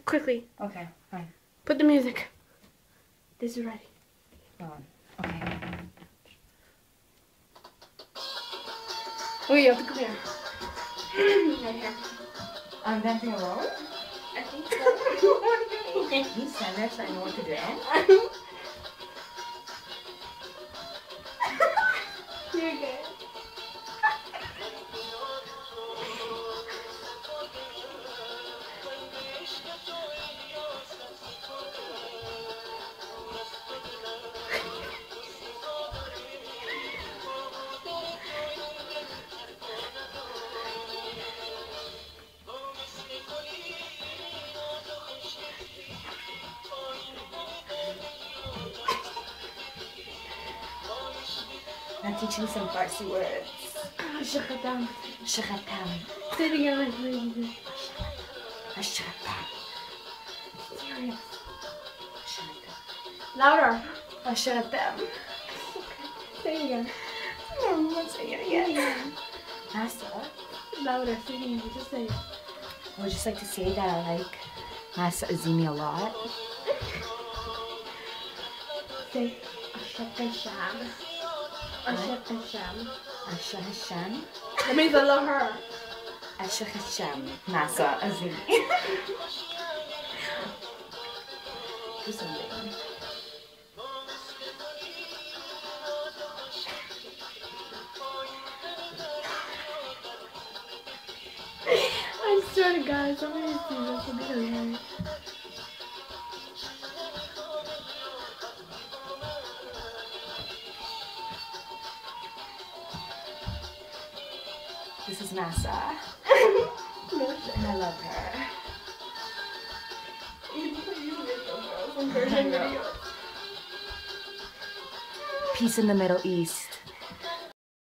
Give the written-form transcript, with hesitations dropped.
quickly. Okay, fine. Put the music. This is ready. Go on. Okay. Oh, you have to come here. Right here. I'm dancing alone? I think so. Can you stand there so I know what to do? You're good. I'm teaching some Farsi words. Shakatam. Shakatam. Say it again like really. Ashakatam. Serious. Ashakatam. Louder. Ashakatam. Say it again. I'm not saying it again. Masa, Louder. Say it again. Just say it. I would just like to say that I like Masa Azimi a lot. Say Ashakasham. Ashakasham. Asha Hasham. That means I love her. Asha Hasham. Masa Azimi. Do something. I swear to God, somebody see this will be hilarious. This is Masa. And I love her. Peace in the Middle East.